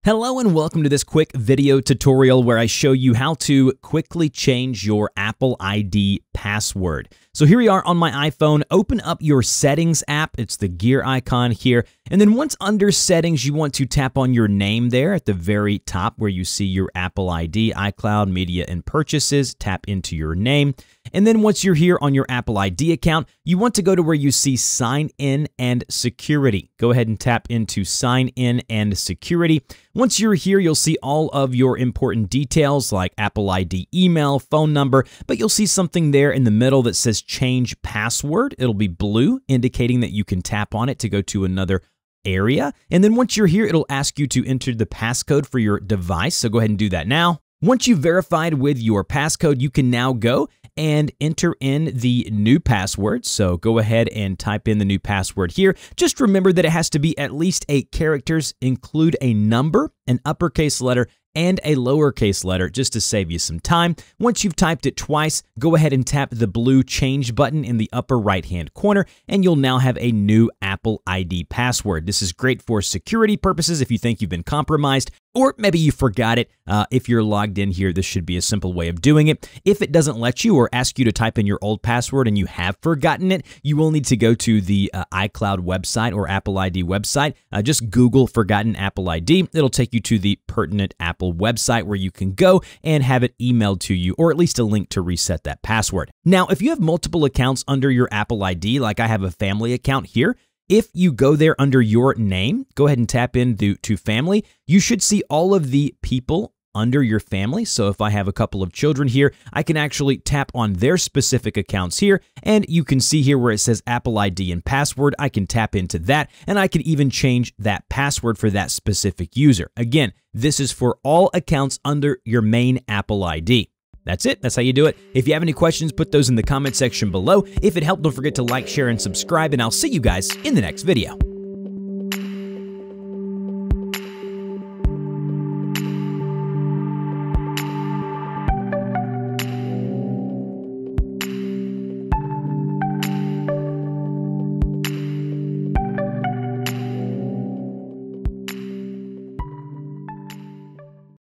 Hello and welcome to this quick video tutorial where I show you how to quickly change your Apple ID password. So here we are on my iPhone. Open up your settings app. It's the gear icon here. And then once under settings, you want to tap on your name there at the very top where you see your Apple ID, iCloud, media, and purchases. Tap into your name. And then once you're here on your Apple ID account, you want to go to where you see sign in and security. Go ahead and tap into sign in and security. Once you're here, you'll see all of your important details like Apple ID email, phone number, but you'll see something there in the middle that says change password. It'll be blue, indicating that you can tap on it to go to another area. And then once you're here, it'll ask you to enter the passcode for your device. So go ahead and do that now. Once you've verified with your passcode, you can now go and enter in the new password. So go ahead and type in the new password here. Just remember that it has to be at least 8 characters, include a number, an uppercase letter, and a lowercase letter just to save you some time. Once you've typed it twice, go ahead and tap the blue change button in the upper right-hand corner, and you'll now have a new Apple ID password. This is great for security purposes if you think you've been compromised, or maybe you forgot it. If you're logged in here, this should be a simple way of doing it. If it doesn't let you or ask you to type in your old password and you have forgotten it, you will need to go to the iCloud website or Apple ID website. Just Google forgotten Apple ID. It'll take you to the pertinent Apple website where you can go and have it emailed to you, or at least a link to reset that password. Now, if you have multiple accounts under your Apple ID, like I have a family account here, if you go there under your name, go ahead and tap into family, you should see all of the people under your family. So if I have a couple of children here, I can actually tap on their specific accounts here, and you can see here where it says Apple ID and password. I can tap into that, and I can even change that password for that specific user. Again, this is for all accounts under your main Apple ID. That's it. That's how you do it. If you have any questions, put those in the comment section below. If it helped, don't forget to like, share, and subscribe, and I'll see you guys in the next video.